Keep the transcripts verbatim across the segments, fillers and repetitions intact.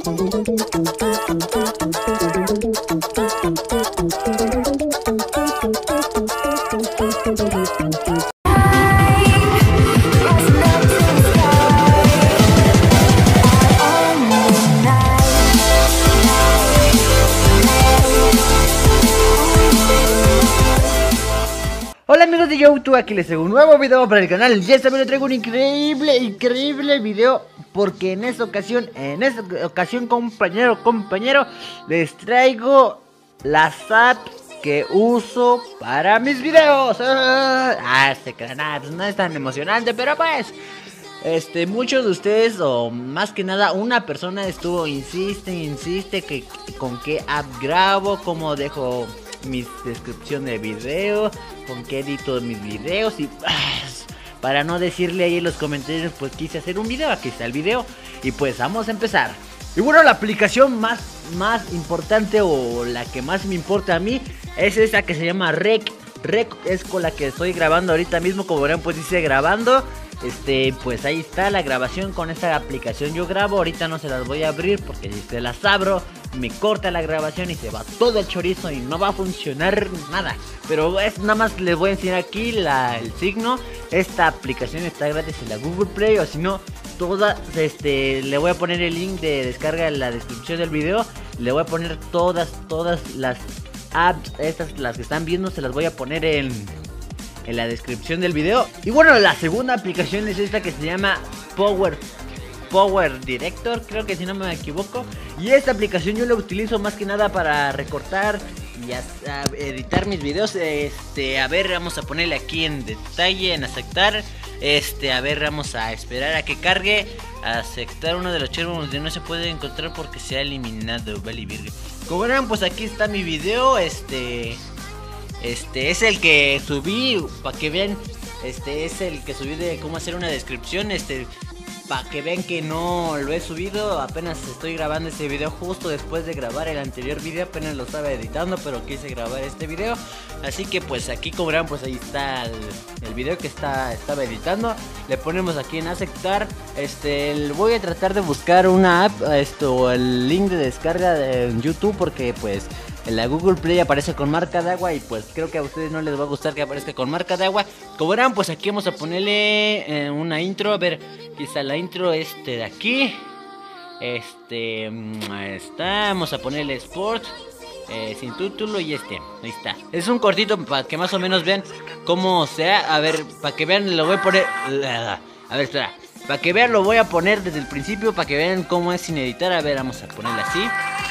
Hola amigos de YouTube, aquí les traigo un nuevo video para el canal. Y esta vez les traigo un increíble, increíble video, porque en esta ocasión, en esta ocasión compañero, compañero, les traigo las apps que uso para mis videos. Ah, este canal no es tan emocionante, pero pues Este, muchos de ustedes, o más que nada una persona estuvo, insiste, insiste que con qué app grabo, cómo dejo mi descripción de video, con qué edito mis videos. Y para no decirle ahí en los comentarios, pues quise hacer un video. Aquí está el video y pues vamos a empezar. Y bueno, la aplicación más, más importante, o la que más me importa a mí, es esta que se llama Rec. Rec es con la que estoy grabando ahorita mismo. Como verán, pues dice grabando. Este, pues ahí está la grabación con esta aplicación. Yo grabo, ahorita no se las voy a abrir porque si se las abro me corta la grabación y se va todo el chorizo y no va a funcionar nada. Pero es nada más les voy a enseñar aquí la, el signo. Esta aplicación está gratis en la Google Play, o si no, todas, este, le voy a poner el link de descarga en la descripción del video. Le voy a poner todas, todas las apps, estas, las que están viendo, se las voy a poner en... en la descripción del video. Y bueno, la segunda aplicación es esta que se llama Power Power Director, creo que si no me equivoco. Y esta aplicación yo la utilizo más que nada para recortar y a, a editar mis videos. Este, a ver, vamos a ponerle aquí en detalle, en aceptar. Este, a ver, vamos a esperar a que cargue. Aceptar uno de los archivos donde no se puede encontrar porque se ha eliminado. Vale, virgen. Como verán, pues aquí está mi video. Este... Este es el que subí, para que vean, este es el que subí de cómo hacer una descripción, este, para que vean que no lo he subido, apenas estoy grabando este video justo después de grabar el anterior video, apenas lo estaba editando, pero quise grabar este video, así que pues aquí como verán, pues ahí está el, el video que está, estaba editando, le ponemos aquí en aceptar, este, el, voy a tratar de buscar una app, esto, el link de descarga de, en YouTube, porque pues... en la Google Play aparece con marca de agua y pues creo que a ustedes no les va a gustar que aparezca con marca de agua. Como verán, pues aquí vamos a ponerle eh, una intro. A ver, aquí está la intro, este de aquí. Este, ahí está, vamos a ponerle Sport, eh, sin título y este, ahí está. Es un cortito para que más o menos vean cómo sea. A ver, para que vean lo voy a poner. A ver, espera. Para que vean lo voy a poner desde el principio, para que vean cómo es sin editar. A ver, vamos a ponerle así.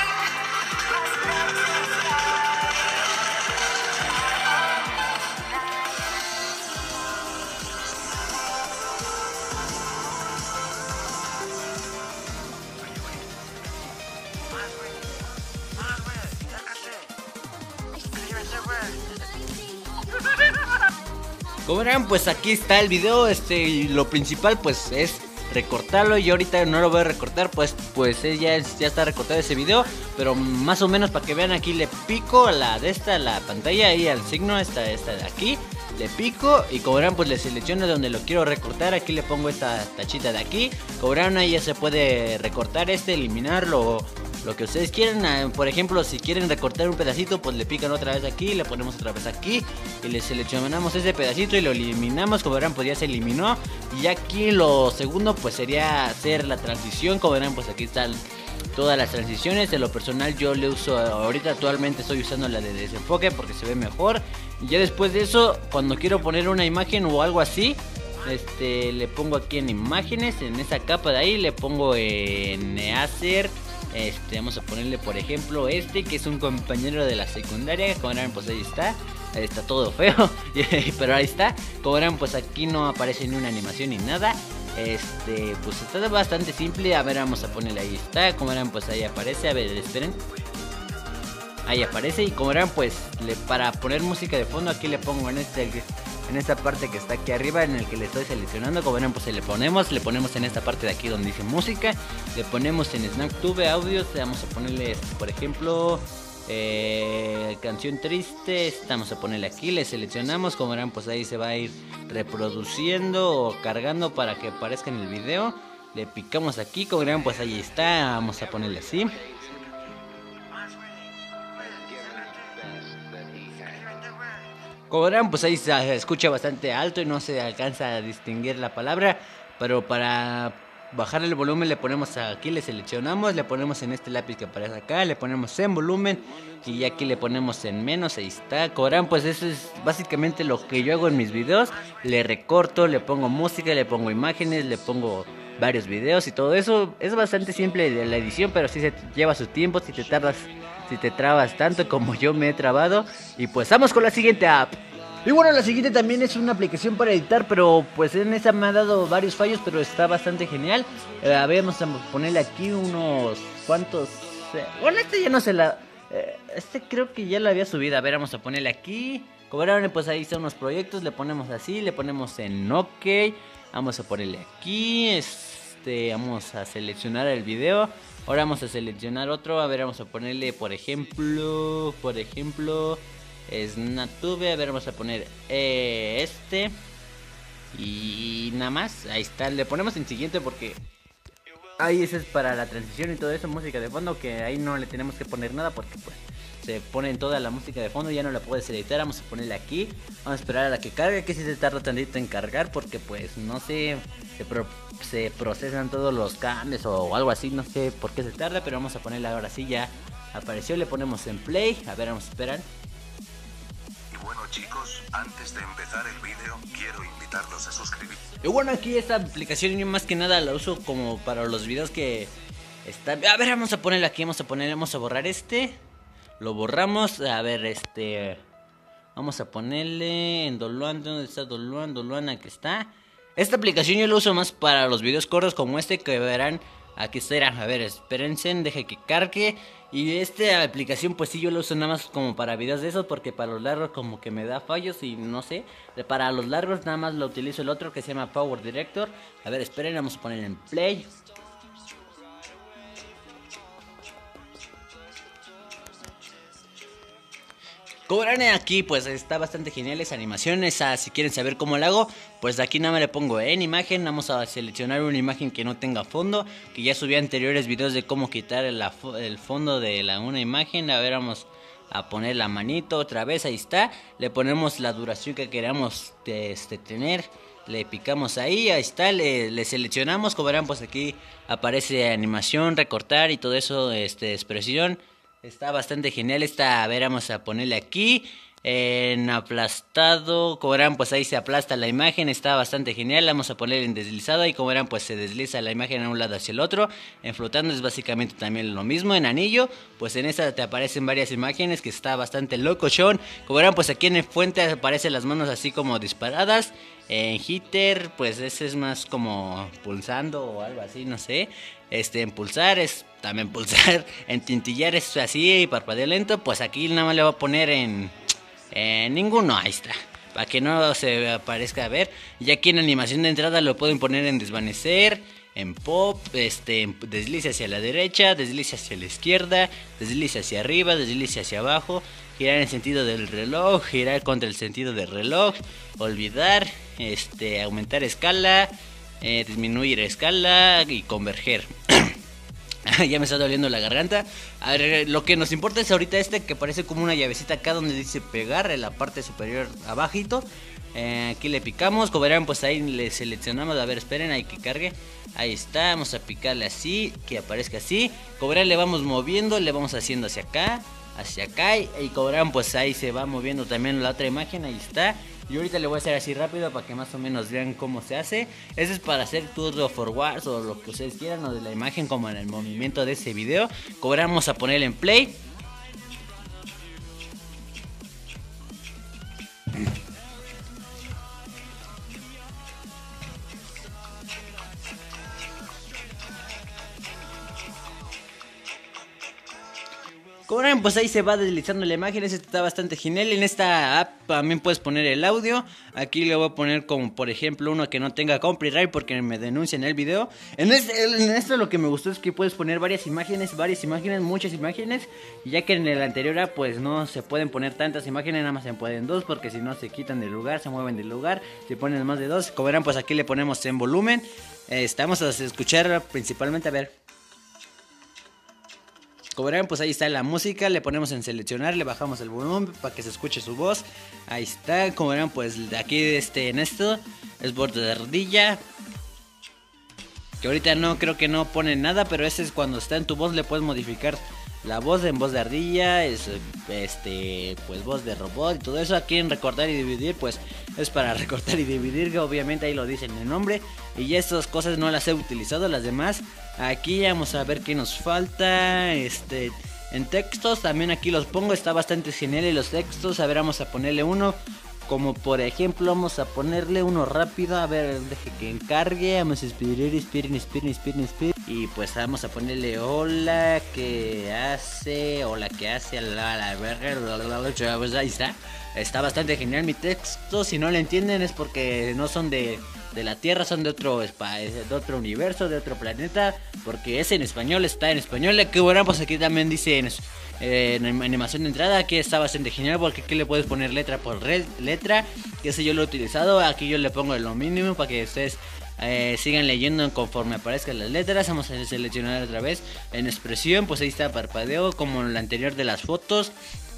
Como verán, pues aquí está el video, este, y lo principal pues es recortarlo. Y ahorita no lo voy a recortar, pues pues eh, ya, es, ya está recortado ese video. Pero más o menos para que vean, aquí le pico a la de esta, la pantalla, ahí al signo, esta, esta de aquí. Le pico y como verán, pues le selecciono donde lo quiero recortar. Aquí le pongo esta tachita de aquí. Como verán, ahí ya se puede recortar este, eliminarlo, lo que ustedes quieran. Por ejemplo, si quieren recortar un pedacito, pues le pican otra vez aquí, le ponemos otra vez aquí y le seleccionamos ese pedacito y lo eliminamos. Como verán, pues ya se eliminó. Y aquí lo segundo pues sería hacer la transición. Como verán, pues aquí están todas las transiciones. De lo personal yo le uso, ahorita actualmente estoy usando la de desenfoque porque se ve mejor. Y ya después de eso, cuando quiero poner una imagen o algo así, este, le pongo aquí en imágenes, en esa capa de ahí, le pongo en hacer. Este, vamos a ponerle por ejemplo este, que es un compañero de la secundaria. Como verán, pues ahí está. Ahí está todo feo, pero ahí está. Como verán, pues aquí no aparece ni una animación ni nada. Este, pues está bastante simple. A ver, vamos a ponerle, ahí está. Como verán, pues ahí aparece. A ver, esperen. Ahí aparece. Y como verán, pues le, para poner música de fondo, aquí le pongo en este, en esta parte que está aquí arriba, en el que le estoy seleccionando. Como verán, pues le ponemos, le ponemos en esta parte de aquí donde dice música. Le ponemos en SnapTube audios. Vamos a ponerle, por ejemplo, eh, canción triste. Vamos a ponerle aquí, le seleccionamos. Como verán, pues ahí se va a ir reproduciendo o cargando para que aparezca en el video. Le picamos aquí, como verán pues ahí está, vamos a ponerle así. Como verán pues ahí se escucha bastante alto y no se alcanza a distinguir la palabra, pero para bajar el volumen le ponemos aquí, le seleccionamos, le ponemos en este lápiz que aparece acá, le ponemos en volumen y aquí le ponemos en menos, ahí está. Como verán pues eso es básicamente lo que yo hago en mis videos, le recorto, le pongo música, le pongo imágenes, le pongo varios videos y todo eso. Es bastante simple de la edición, pero sí se lleva su tiempo, si te tardas, si te trabas tanto como yo me he trabado. Y pues vamos con la siguiente app. Y bueno, la siguiente también es una aplicación para editar, pero pues en esa me ha dado varios fallos, pero está bastante genial. Eh, a ver, vamos a ponerle aquí unos cuantos... Eh, bueno, este ya no se la... Eh, este creo que ya lo había subido. A ver, vamos a ponerle aquí. Como verán, pues ahí están unos proyectos, le ponemos así, le ponemos en OK. Vamos a ponerle aquí, este, vamos a seleccionar el video. Ahora vamos a seleccionar otro, a ver, vamos a ponerle, por ejemplo, por ejemplo... Snaptube, a ver, vamos a poner eh, este y nada más, ahí está, le ponemos en siguiente porque ahí ese es para la transición y todo eso, música de fondo, que ahí no le tenemos que poner nada porque pues se pone en toda la música de fondo, ya no la puedes editar. Vamos a ponerle aquí, vamos a esperar a la que cargue, que si se tarda tantito en cargar porque pues no sé, se, pro, se procesan todos los cambios o algo así, no sé por qué se tarda, pero vamos a ponerle ahora sí, ya apareció, le ponemos en play, a ver, vamos a esperar. Bueno chicos, antes de empezar el vídeo, quiero invitarlos a suscribir. Y bueno, aquí esta aplicación yo más que nada la uso como para los videos que está... A ver, vamos a ponerle aquí, vamos a poner, vamos a borrar este. Lo borramos, a ver, este... Vamos a ponerle en Doluan, ¿dónde está Doluan? Doluan, aquí está. Esta aplicación yo la uso más para los videos cortos como este que verán. Aquí está, a ver, espérense, deje que cargue. Y esta aplicación pues sí yo la uso nada más como para videos de esos, porque para los largos como que me da fallos y no sé. Para los largos nada más lo utilizo el otro que se llama Power Director. A ver, esperen, vamos a poner en play. Como verán aquí pues está bastante genial esa animación, esa, si quieren saber cómo la hago, pues de aquí nada más le pongo en imagen, vamos a seleccionar una imagen que no tenga fondo, que ya subí anteriores videos de cómo quitar el, el fondo de la, una imagen. A ver, vamos a poner la manito otra vez, ahí está, le ponemos la duración que queramos este, tener, le picamos ahí, ahí está, le, le seleccionamos. Como verán pues aquí aparece animación, recortar y todo eso, este, expresión. Está bastante genial esta, a ver, vamos a ponerle aquí en aplastado. Como verán pues ahí se aplasta la imagen, está bastante genial. Vamos a ponerle en deslizado y como verán pues se desliza la imagen a un lado hacia el otro. En flotando es básicamente también lo mismo. En anillo pues en esta te aparecen varias imágenes, que está bastante locochón. Como verán pues aquí en el fuente aparecen las manos así como disparadas. En hitter pues ese es más como pulsando o algo así, no sé. Este, en pulsar es también pulsar. En tintillar es así y parpadeo lento. Pues aquí nada más le voy a poner en, en ninguno, ahí está, para que no se aparezca. A ver, y aquí en animación de entrada lo pueden poner en desvanecer, en pop, este, deslice hacia la derecha, deslice hacia la izquierda, deslice hacia arriba, deslice hacia abajo, girar en sentido del reloj, girar contra el sentido del reloj, olvidar, este, aumentar escala, eh, disminuir escala y converger. Ya me está doliendo la garganta. A ver, lo que nos importa es ahorita este que parece como una llavecita acá donde dice pegar en la parte superior abajito. Eh, aquí le picamos, como verán pues ahí le seleccionamos. A ver, esperen, hay que cargue. Ahí está, vamos a picarle así, que aparezca así. Como verán le vamos moviendo, le vamos haciendo hacia acá, hacia acá. Y, y como verán pues ahí se va moviendo también la otra imagen, ahí está. Y ahorita le voy a hacer así rápido para que más o menos vean cómo se hace. Eso es para hacer tour forwards o lo que ustedes quieran, o de la imagen como en el movimiento de ese video. Como verán, vamos a poner en play. Como ven, pues ahí se va deslizando la imagen. Este está bastante genial. En esta app también puedes poner el audio. Aquí le voy a poner como por ejemplo uno que no tenga copyright porque me denuncian el video. En, este, en esto lo que me gustó es que puedes poner varias imágenes, varias imágenes, muchas imágenes. Ya que en el anterior app pues no se pueden poner tantas imágenes, nada más se pueden dos, porque si no se quitan del lugar, se mueven del lugar. Se ponen más de dos. Como verán pues aquí le ponemos en volumen. Estamos a escuchar principalmente, a ver. Como verán, pues ahí está la música, le ponemos en seleccionar, le bajamos el volumen para que se escuche su voz. Ahí está, como verán, pues de aquí este, en esto es voz de ardilla. Que ahorita no, creo que no pone nada, pero ese es cuando está en tu voz, le puedes modificar la voz en voz de ardilla, es este, pues voz de robot y todo eso. Aquí en recortar y dividir, pues es para recortar y dividir, que obviamente ahí lo dicen en el nombre. Y ya estas cosas no las he utilizado, las demás. Aquí vamos a ver qué nos falta. Este, en textos también aquí los pongo, está bastante genial. Y los textos, a ver, vamos a ponerle uno. Como por ejemplo, vamos a ponerle uno rápido. A ver, deje que encargue. Vamos a inspirar, inspirar, inspirar, inspirar, inspirar. Y pues vamos a ponerle hola, que hace, hola, que hace, la la verga, pues ahí está. Está bastante genial mi texto. Si no lo entienden es porque no son de, de la Tierra, son de otro, de otro universo, de otro planeta. Porque es en español, está en español. Que bueno, pues aquí también dice en, eh, en animación de entrada. Aquí está bastante genial porque aquí le puedes poner letra por red, letra. Que ese yo lo he utilizado. Aquí yo le pongo lo mínimo para que ustedes eh, sigan leyendo conforme aparezcan las letras. Vamos a seleccionar otra vez en expresión. Pues ahí está parpadeo como en la anterior de las fotos.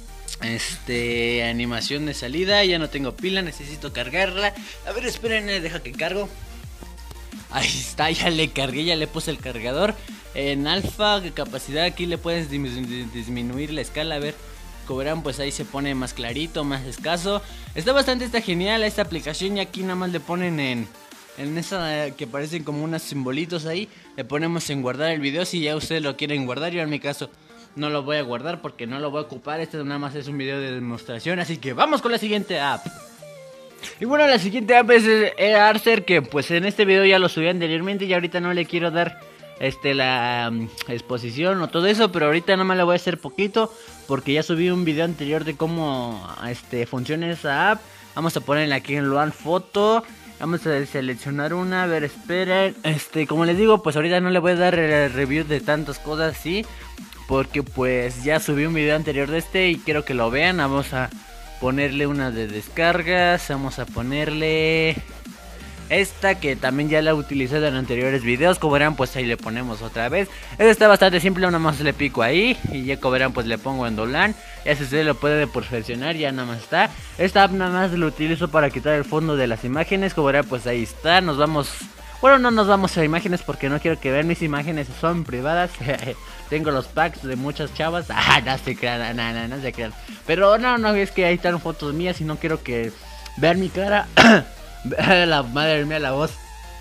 Este, animación de salida. Ya no tengo pila, necesito cargarla. A ver, esperen, deja que cargo. Ahí está, ya le cargué, ya le puse el cargador. En alfa, capacidad, aquí le puedes disminuir la escala. A ver, como verán, pues ahí se pone más clarito, más escaso. Está bastante, está genial esta aplicación. Y aquí nada más le ponen en, en esa que parecen como unos simbolitos ahí. Le ponemos en guardar el video si ya ustedes lo quieren guardar. Yo en mi caso no lo voy a guardar porque no lo voy a ocupar. Este nada más es un video de demostración. Así que vamos con la siguiente app. Y bueno, la siguiente app es Arcer, que pues en este video ya lo subí anteriormente. Y ahorita no le quiero dar este la um, exposición o todo eso, pero ahorita nada más le voy a hacer poquito porque ya subí un video anterior de cómo este funciona esa app. Vamos a ponerle aquí en Luan Foto. Vamos a seleccionar una, a ver, esperen. Este, como les digo, pues ahorita no le voy a dar el review de tantas cosas así, porque pues ya subí un video anterior de este y quiero que lo vean. Vamos a ponerle una de descargas. Vamos a ponerle esta que también ya la he utilizado en anteriores videos. Como verán, pues ahí le ponemos otra vez. Esta está bastante simple, nada más le pico ahí y ya como verán, pues le pongo en Dolan. Ya si ustedes lo pueden perfeccionar, ya nada más está. Esta app nada más lo utilizo para quitar el fondo de las imágenes. Como verán, pues ahí está. Nos vamos... Bueno, no nos vamos a imágenes porque no quiero que vean mis imágenes, son privadas. Tengo los packs de muchas chavas. Ah, no se crean, no, no, no se crean. Pero no, no, es que ahí están fotos mías y no quiero que vean mi cara. La madre mía, la voz.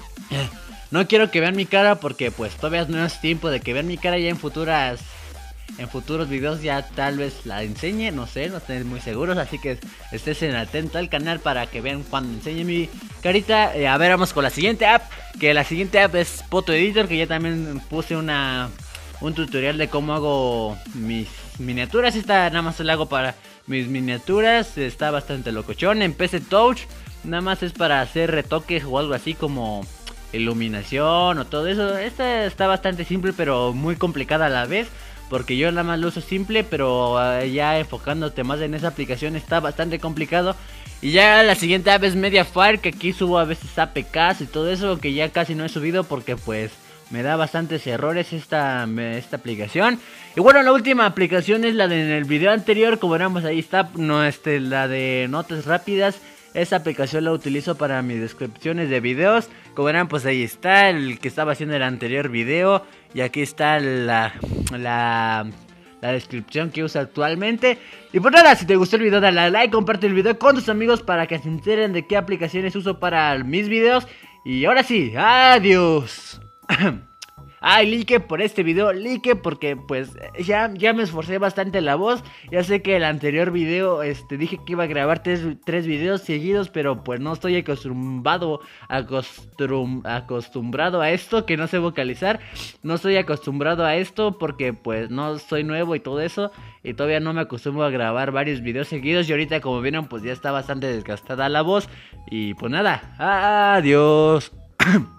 No quiero que vean mi cara porque pues todavía no es tiempo de que vean mi cara. Ya en futuras En futuros videos ya tal vez la enseñe, no sé, no estoy muy seguros. Así que estén atentos al canal para que vean cuando enseñe mi carita. eh, A ver, vamos con la siguiente app. Que la siguiente app es Photo Editor, que ya también puse una un tutorial de cómo hago mis miniaturas. Esta nada más la hago para mis miniaturas. Está bastante locochón. En P C Touch nada más es para hacer retoques o algo así como iluminación o todo eso. Esta está bastante simple pero muy complicada a la vez, porque yo nada más lo uso simple, pero uh, ya enfocándote más en esa aplicación está bastante complicado. Y ya la siguiente app es Mediafire, que aquí subo a veces A P Ks y todo eso, que ya casi no he subido porque pues me da bastantes errores esta, esta aplicación. Y bueno, la última aplicación es la de en el video anterior, como veremos ahí está, no, este, la de notas rápidas. Esa aplicación la utilizo para mis descripciones de videos. Como verán, pues ahí está el que estaba haciendo el anterior video. Y aquí está la, la, la descripción que uso actualmente. Y pues nada, si te gustó el video dale a like, comparte el video con tus amigos para que se enteren de qué aplicaciones uso para mis videos. Y ahora sí, adiós. Ay, like por este video, like porque pues ya, ya me esforcé bastante la voz. Ya sé que el anterior video este, dije que iba a grabar tres, tres videos seguidos, pero pues no estoy acostumbrado, acostum, acostumbrado a esto, que no sé vocalizar. No estoy acostumbrado a esto porque pues no soy nuevo y todo eso. Y todavía no me acostumbro a grabar varios videos seguidos. Y ahorita como vieron pues ya está bastante desgastada la voz. Y pues nada, adiós.